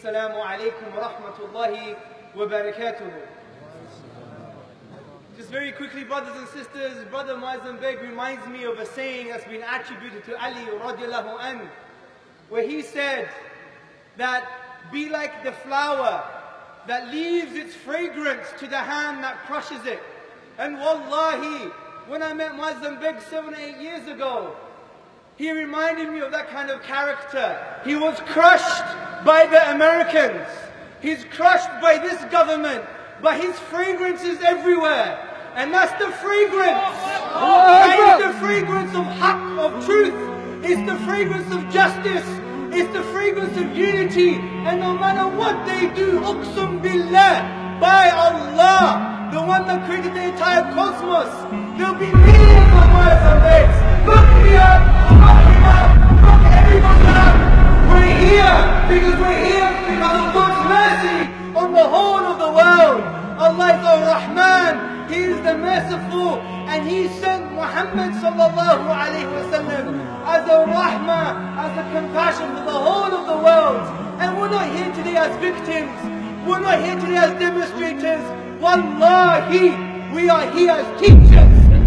Assalamu alaikum wa rahmatullahi wa barakatuh. Just very quickly, brothers and sisters, Brother Muazzam Beg reminds me of a saying that's been attributed to Ali radiallahu anhu, where he said that be like the flower that leaves its fragrance to the hand that crushes it. And wallahi, when I met Muazzam Beg 7 or 8 years ago, he reminded me of that kind of character. He was crushed by the Americans. He's crushed by this government. But his fragrance is everywhere. And that's the fragrance. That is the fragrance of haqq, of truth. It's the fragrance of justice. It's the fragrance of unity. And no matter what they do, uqsum billah, by Allah, the one that created the entire cosmos, there'll be millions of Muazzam Begs. Look me up, look him up, look everyone up. We're here because of God's mercy on the whole of the world. Allah is Ar-Rahman, He is the merciful, and He sent Muhammad sallallahu alayhi wa sallam as a rahmah, as a compassion for the whole of the world. And we're not here today as victims, we're not here today as demonstrators. Wallahi, we are here as teachers.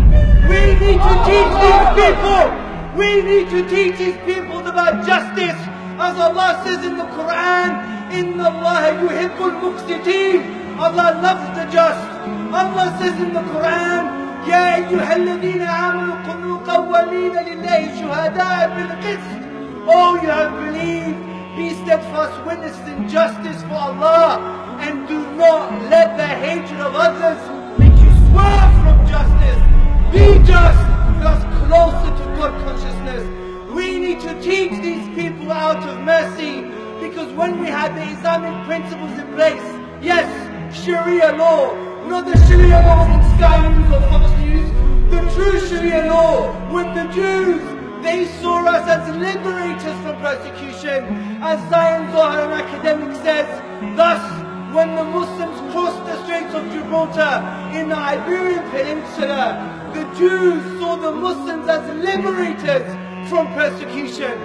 We need to teach these people. We need to teach these people about justice. As Allah says in the Quran, Inna Allah yuhibbul muqsiteen. Allah loves the just. Allah says in the Quran, Ya ayyuhalladhina amanu kunu qawwamina lillahi shuhada'a bil qist. Oh, you have believed, be steadfast witnesses in justice for Allah. And do not let the hatred of others make you swerve from justice. Be just, thus closer to God consciousness. We need to teach these people out of mercy, because when we had the Islamic principles in place, yes, Sharia law, not the Sharia law in Sky News or Fox News, the true Sharia law, when the Jews, they saw us as liberators from persecution. As Zion Zohar, an academic, says, thus, when the Muslims crossed the Straits of Gibraltar in the Iberian Peninsula, the Jews saw the Muslims as liberators from persecution.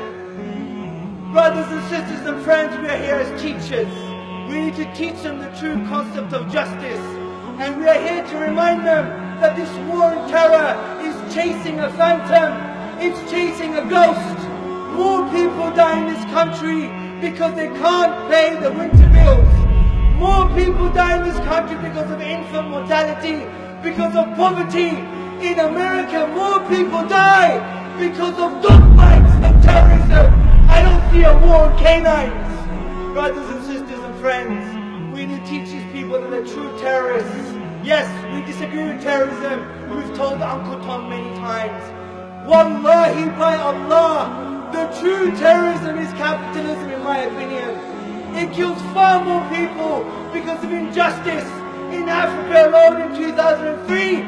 Brothers and sisters and friends, we are here as teachers. We need to teach them the true concept of justice. And we are here to remind them that this war on terror is chasing a phantom. It's chasing a ghost. More people die in this country because they can't pay the winter bills. More people die in this country because of infant mortality, because of poverty. In America, more people die because of dog bites and terrorism. I don't see a war on canines. Brothers and sisters and friends, we need to teach these people that they're true terrorists. Yes, we disagree with terrorism. We've told Uncle Tom many times. Wallahi, by Allah, the true terrorism is capitalism, in my opinion. It kills far more people because of injustice. In Africa alone in 2003,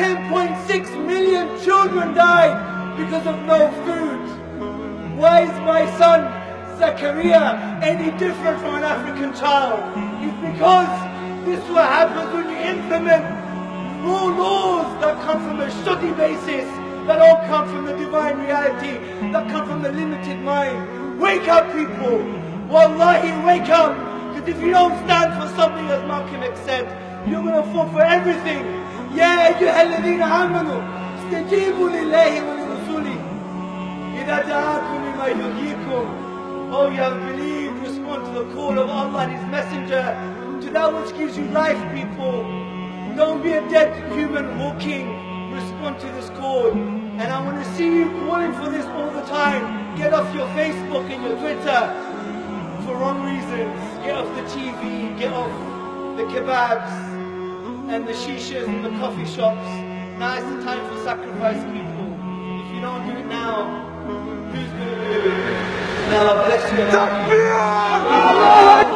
10.6 million children died because of no food. Why is my son, Zakaria, any different from an African child? It's because this is what happens when you implement raw laws that come from a shoddy basis, that all come from the divine reality, that come from the limited mind. Wake up, people! Wallahi, wake up! Because if you don't stand for something, as Malcolm X said, you're going to fall for everything. Ya ayyuhalladhina amanu, istajibu lillahi wa lirasuli, idha da'akum lima yuhyikum. Oh, you have believed, respond to the call of Allah and His Messenger, to that which gives you life, people. Don't be a dead human walking. Respond to this call. And I want to see you calling for this all the time. Get off your Facebook and your Twitter for wrong reasons. Get off the TV, get off the kebabs and the shishas and the coffee shops. Now is the time for sacrifice, people. If you don't do it now, who's going to do it? Now bless you.